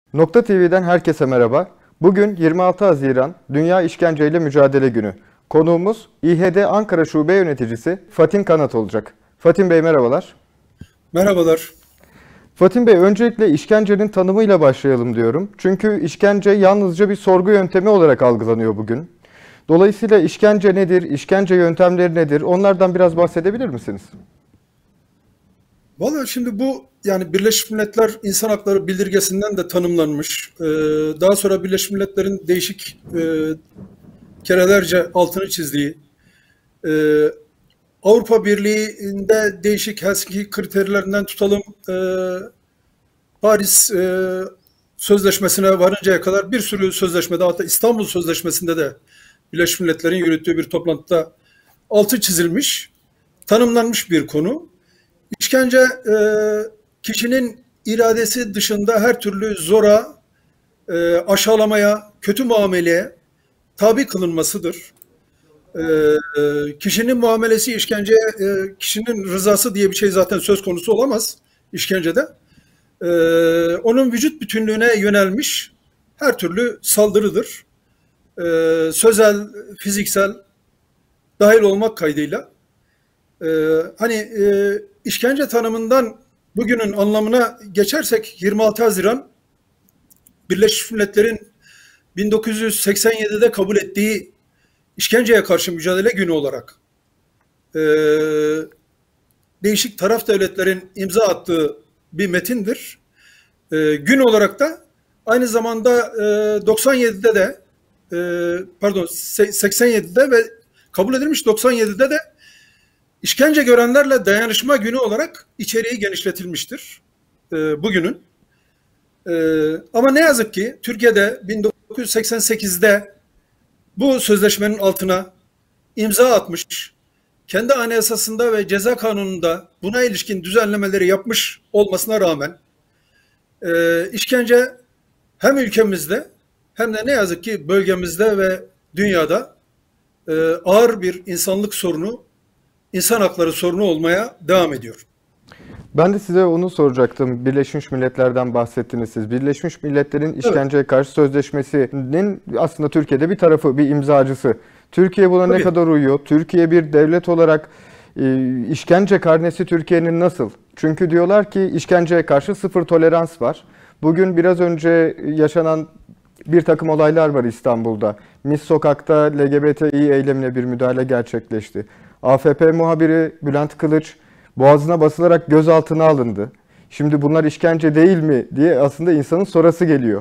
Nokta TV'den herkese merhaba. Bugün 26 Haziran Dünya İşkenceyle Mücadele Günü. Konuğumuz İHD Ankara Şube Yöneticisi Fatin Kanat olacak. Fatin Bey merhabalar. Merhabalar. Fatin Bey, öncelikle işkencenin tanımıyla başlayalım diyorum. Çünkü işkence yalnızca bir sorgu yöntemi olarak algılanıyor bugün. Dolayısıyla işkence nedir, işkence yöntemleri nedir? Onlardan biraz bahsedebilir misiniz? Vallahi şimdi bu yani Birleşmiş Milletler İnsan Hakları Bildirgesi'nden de tanımlanmış. Daha sonra Birleşmiş Milletler'in değişik kerelerce altını çizdiği, e, Avrupa Birliği'nde değişik Helsinki kriterlerinden tutalım, Paris Sözleşmesi'ne varıncaya kadar bir sürü sözleşmede, hatta İstanbul Sözleşmesi'nde de Birleşmiş Milletler'in yürüttüğü bir toplantıda altı çizilmiş, tanımlanmış bir konu. İşkence kişinin iradesi dışında her türlü zora, aşağılamaya, kötü muameleye tabi kılınmasıdır. Kişinin muamelesi işkenceye, kişinin rızası diye bir şey zaten söz konusu olamaz işkencede. Onun vücut bütünlüğüne yönelmiş her türlü saldırıdır. Sözel, fiziksel dahil olmak kaydıyla. İşkence tanımından bugünün anlamına geçersek 26 Haziran Birleşmiş Milletler'in 1987'de kabul ettiği işkenceye karşı mücadele günü olarak e, değişik taraf devletlerin imza attığı bir metindir. Gün olarak da aynı zamanda 97'de de 87'de ve kabul edilmiş 97'de de İşkence görenlerle dayanışma günü olarak içeriği genişletilmiştir bugünün. Ama ne yazık ki Türkiye'de 1988'de bu sözleşmenin altına imza atmış, kendi anayasasında ve ceza kanununda buna ilişkin düzenlemeleri yapmış olmasına rağmen işkence hem ülkemizde hem de ne yazık ki bölgemizde ve dünyada ağır bir insanlık sorunu, İnsan hakları sorunu olmaya devam ediyor. Ben de size onu soracaktım. Birleşmiş Milletler'den bahsettiniz siz. Birleşmiş Milletler'in Evet. işkenceye karşı sözleşmesinin aslında Türkiye'de bir tarafı, bir imzacısı. Türkiye buna ne Tabii. kadar uyuyor? Türkiye bir devlet olarak işkence karnesi Türkiye'nin nasıl? Çünkü diyorlar ki işkenceye karşı sıfır tolerans var. Bugün biraz önce yaşanan bir takım olaylar var İstanbul'da. Mis Sokak'ta LGBTİ eylemine bir müdahale gerçekleşti. AFP muhabiri Bülent Kılıç boğazına basılarak gözaltına alındı. Şimdi bunlar işkence değil mi diye aslında insanın sorası geliyor.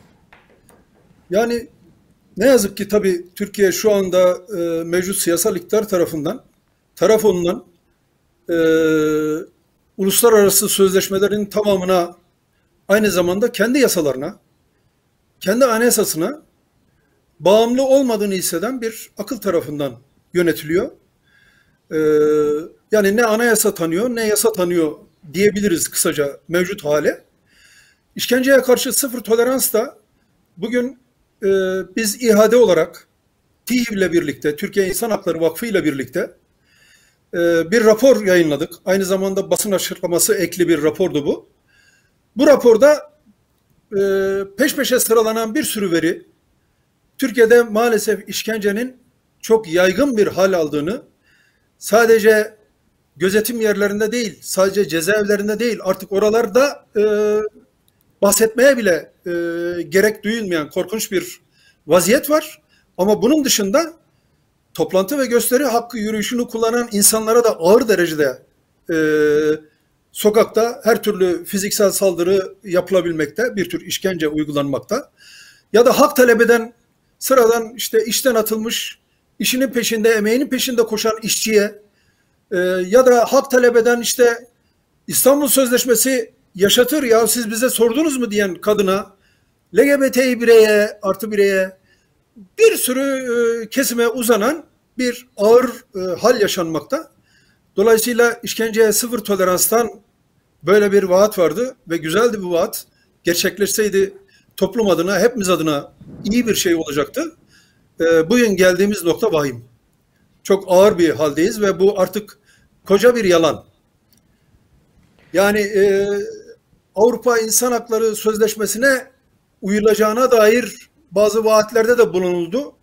Yani ne yazık ki tabii Türkiye şu anda mevcut siyasal iktidar tarafından, taraf olunan e, uluslararası sözleşmelerin tamamına, aynı zamanda kendi yasalarına, kendi anayasasına bağımlı olmadığını hisseden bir akıl tarafından yönetiliyor. E, Yani ne anayasa tanıyor ne yasa tanıyor diyebiliriz kısaca mevcut hale. İşkenceye karşı sıfır tolerans da bugün biz İHAD olarak TİİV ile birlikte, Türkiye İnsan Hakları Vakfı ile birlikte bir rapor yayınladık. Aynı zamanda basın açıklaması ekli bir rapordu bu. Bu raporda peş peşe sıralanan bir sürü veri, Türkiye'de maalesef işkencenin çok yaygın bir hal aldığını, sadece gözetim yerlerinde değil, sadece cezaevlerinde değil, artık oralarda bahsetmeye bile gerek duyulmayan korkunç bir vaziyet var. Ama bunun dışında toplantı ve gösteri hakkı yürüyüşünü kullanan insanlara da ağır derecede e, sokakta her türlü fiziksel saldırı yapılabilmekte, bir tür işkence uygulanmakta. Ya da hak talep eden sıradan işte işten atılmış, işinin peşinde, emeğinin peşinde koşan işçiye ya da hak talep eden işte İstanbul Sözleşmesi yaşatır ya siz bize sordunuz mu diyen kadına, LGBTİ bireye, artı bireye, bir sürü kesime uzanan bir ağır hal yaşanmakta. Dolayısıyla işkenceye sıfır toleranstan böyle bir vaat vardı ve güzeldi bu vaat. Gerçekleşseydi toplum adına, hepimiz adına iyi bir şey olacaktı. Bugün geldiğimiz nokta vahim. Çok ağır bir haldeyiz ve bu artık koca bir yalan. Yani Avrupa İnsan Hakları Sözleşmesi'ne uyulacağına dair bazı vaatlerde de bulunuldu.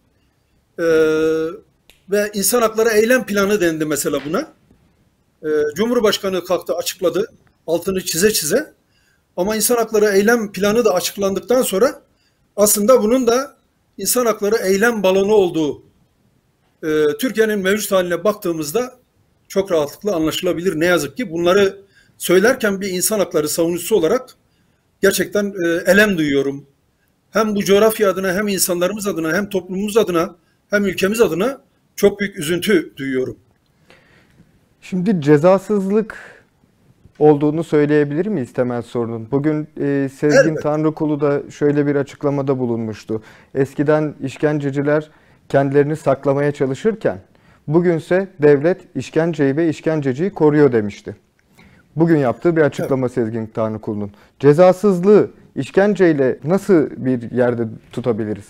Ve insan hakları eylem planı dendi mesela buna. Cumhurbaşkanı kalktı, açıkladı. Altını çize çize. Ama insan hakları eylem planı da açıklandıktan sonra aslında bunun da insan hakları eylem balonu olduğu Türkiye'nin mevcut haline baktığımızda çok rahatlıkla anlaşılabilir. Ne yazık ki bunları söylerken bir insan hakları savunucusu olarak gerçekten elem duyuyorum. Hem bu coğrafya adına, hem insanlarımız adına, hem toplumumuz adına, hem ülkemiz adına çok büyük üzüntü duyuyorum. Şimdi cezasızlık olduğunu söyleyebilir miyiz temel sorunun? Bugün Sezgin Evet. Tanrıkulu da şöyle bir açıklamada bulunmuştu. Eskiden işkenceciler kendilerini saklamaya çalışırken bugünse devlet işkenceyi ve işkenceciyi koruyor demişti. Bugün yaptığı bir açıklama Sezgin Tanrıkulu'nun. Cezasızlığı işkenceyle nasıl bir yerde tutabiliriz?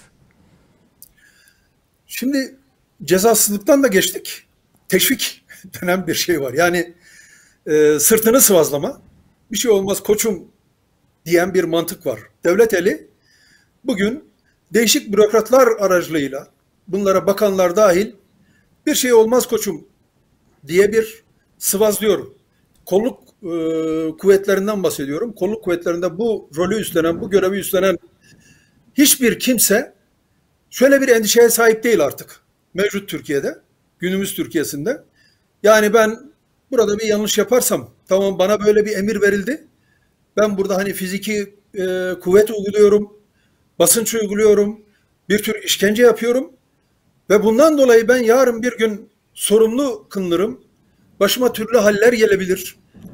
Şimdi cezasızlıktan da geçtik. Teşvik denen bir şey var. Yani sırtını sıvazlama, bir şey olmaz koçum diyen bir mantık var. Devlet eli bugün değişik bürokratlar aracılığıyla, bunlara bakanlar dahil, bir şey olmaz koçum diye bir sıvazlıyor. Kolluk kuvvetlerinden bahsediyorum. Kolluk kuvvetlerinde bu rolü üstlenen, bu görevi üstlenen hiçbir kimse şöyle bir endişeye sahip değil artık. Mevcut Türkiye'de, günümüz Türkiye'sinde. Yani ben burada bir yanlış yaparsam, tamam bana böyle bir emir verildi. Ben burada hani fiziki kuvvet uyguluyorum, basınç uyguluyorum, bir tür işkence yapıyorum. Ve bundan dolayı ben yarın bir gün sorumlu kılınırım. Başıma türlü haller gelebilir.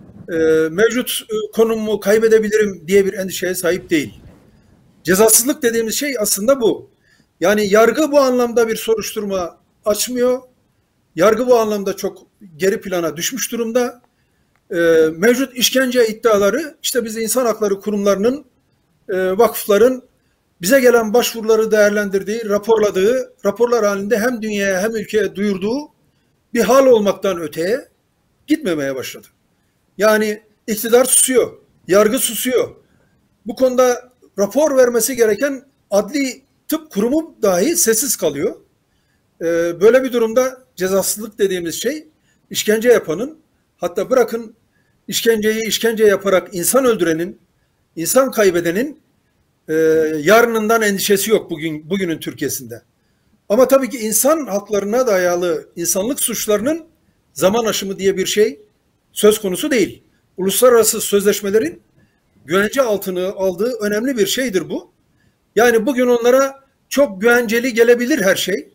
Mevcut konumumu kaybedebilirim diye bir endişeye sahip değil. Cezasızlık dediğimiz şey aslında bu. Yani yargı bu anlamda bir soruşturma açmıyor. Yargı bu anlamda çok geri plana düşmüş durumda. Mevcut işkence iddiaları işte biz insan hakları kurumlarının, vakıfların bize gelen başvuruları değerlendirdiği, raporladığı, raporlar halinde hem dünyaya hem ülkeye duyurduğu bir hal olmaktan öteye gitmemeye başladı. Yani iktidar susuyor, yargı susuyor. Bu konuda rapor vermesi gereken adli tıp kurumu dahi sessiz kalıyor. Böyle bir durumda cezasızlık dediğimiz şey işkence yapanın, hatta bırakın işkenceyi işkence yaparak insan öldürenin, insan kaybedenin yarınından endişesi yok bugünün Türkiye'sinde. Ama tabii ki insan haklarına dayalı insanlık suçlarının zaman aşımı diye bir şey söz konusu değil. Uluslararası sözleşmelerin güvence altına aldığı önemli bir şeydir bu. Yani bugün onlara çok güvenceli gelebilir her şey.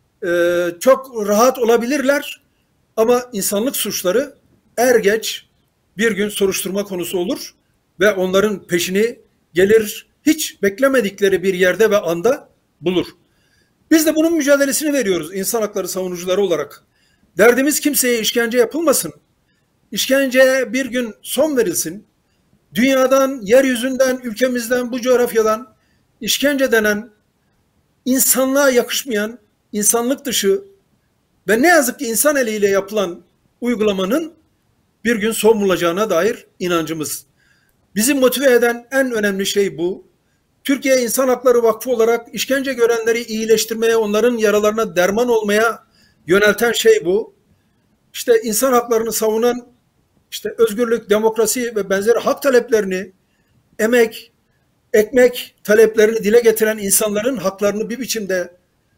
Çok rahat olabilirler ama insanlık suçları er geç bir gün soruşturma konusu olur ve onların peşini gelir hiç beklemedikleri bir yerde ve anda bulur. Biz de bunun mücadelesini veriyoruz insan hakları savunucuları olarak. Derdimiz kimseye işkence yapılmasın. İşkenceye bir gün son verilsin. Dünyadan, yeryüzünden, ülkemizden, bu coğrafyadan işkence denen, insanlığa yakışmayan, insanlık dışı ve ne yazık ki insan eliyle yapılan uygulamanın bir gün son bulacağına dair inancımız. Bizi motive eden en önemli şey bu. Türkiye İnsan Hakları Vakfı olarak işkence görenleri iyileştirmeye, onların yaralarına derman olmaya yönelten şey bu. İşte insan haklarını savunan, işte özgürlük, demokrasi ve benzeri hak taleplerini, emek, ekmek taleplerini dile getiren insanların haklarını bir biçimde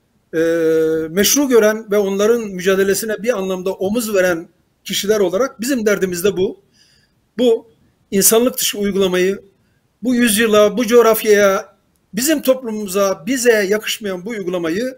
meşru gören ve onların mücadelesine bir anlamda omuz veren kişiler olarak bizim derdimiz de bu. Bu insanlık dışı uygulamayı, bu yüzyıla, bu coğrafyaya, bizim toplumumuza, bize yakışmayan bu uygulamayı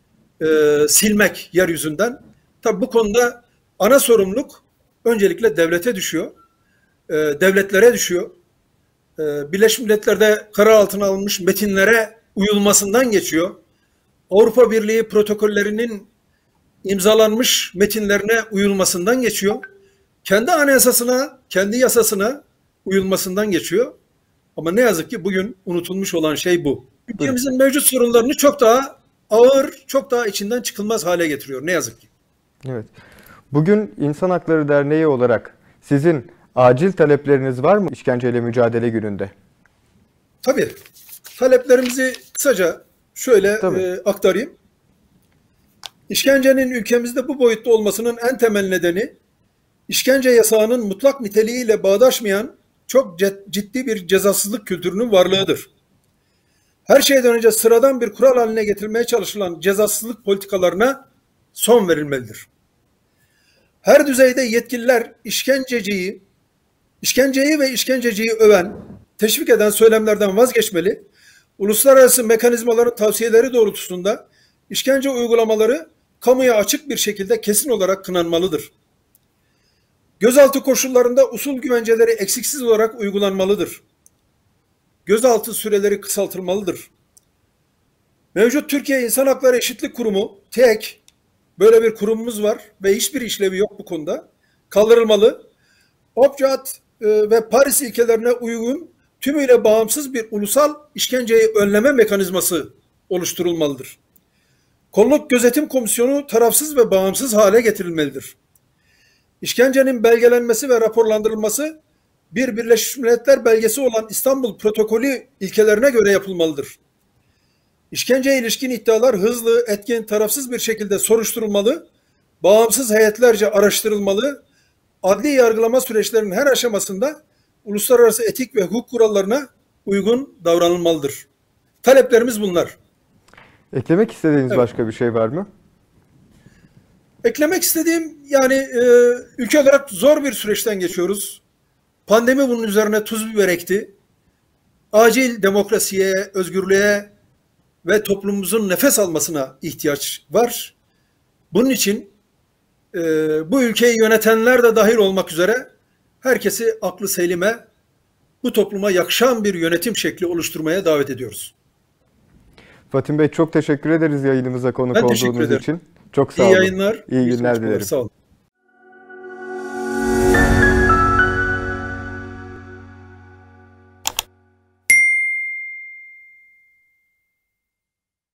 silmek yeryüzünden. Tabii bu konuda ana sorumluluk öncelikle devlete düşüyor, devletlere düşüyor. Birleşmiş Milletler'de karar altına alınmış metinlere uyulmasından geçiyor. Avrupa Birliği protokollerinin imzalanmış metinlerine uyulmasından geçiyor. Kendi anayasasına, kendi yasasına uyulmasından geçiyor. Ama ne yazık ki bugün unutulmuş olan şey bu. Ülkemizin mevcut sorunlarını çok daha ağır, çok daha içinden çıkılmaz hale getiriyor. Ne yazık ki. Evet. Bugün İnsan Hakları Derneği olarak sizin acil talepleriniz var mı işkenceyle mücadele gününde? Tabii. Taleplerimizi kısaca şöyle aktarayım. İşkencenin ülkemizde bu boyutta olmasının en temel nedeni işkence yasağının mutlak niteliğiyle bağdaşmayan çok ciddi bir cezasızlık kültürünün varlığıdır. Her şeyden önce sıradan bir kural haline getirilmeye çalışılan cezasızlık politikalarına son verilmelidir. Her düzeyde yetkililer işkenceyi ve işkenceciyi öven, teşvik eden söylemlerden vazgeçmeli, uluslararası mekanizmaların tavsiyeleri doğrultusunda işkence uygulamaları kamuya açık bir şekilde kesin olarak kınanmalıdır. Gözaltı koşullarında usul güvenceleri eksiksiz olarak uygulanmalıdır. Gözaltı süreleri kısaltılmalıdır. Mevcut Türkiye İnsan Hakları Eşitlik Kurumu, TEK, böyle bir kurumumuz var ve hiçbir işlevi yok bu konuda, kaldırılmalı. OPCAT ve Paris ilkelerine uygun tümüyle bağımsız bir ulusal işkenceyi önleme mekanizması oluşturulmalıdır. Kolluk Gözetim Komisyonu tarafsız ve bağımsız hale getirilmelidir. İşkencenin belgelenmesi ve raporlandırılması bir Birleşmiş Milletler belgesi olan İstanbul Protokolü ilkelerine göre yapılmalıdır. İşkenceye ilişkin iddialar hızlı, etkin, tarafsız bir şekilde soruşturulmalı, bağımsız heyetlerce araştırılmalı, adli yargılama süreçlerinin her aşamasında uluslararası etik ve hukuk kurallarına uygun davranılmalıdır. Taleplerimiz bunlar. Eklemek istediğiniz başka bir şey var mı? Eklemek istediğim ülke olarak zor bir süreçten geçiyoruz. Pandemi bunun üzerine tuz biber ekti. Acil demokrasiye, özgürlüğe ve toplumumuzun nefes almasına ihtiyaç var. Bunun için bu ülkeyi yönetenler de dahil olmak üzere herkesi aklı selime, bu topluma yakışan bir yönetim şekli oluşturmaya davet ediyoruz. Fatim Bey çok teşekkür ederiz yayınımıza konuk olduğunuz için. Çok sağ olun. İyi yayınlar. İyi günler dilerim. Sağ olun.